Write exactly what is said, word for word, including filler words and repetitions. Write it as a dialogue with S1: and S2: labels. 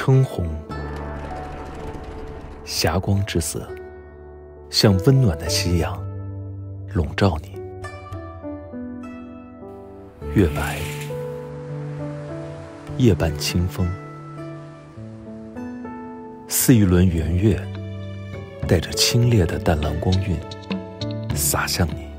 S1: 橙红，霞光之色，像温暖的夕阳，笼罩你。月白，夜半清风，似一轮圆月，带着清冽的淡蓝光晕，洒向你。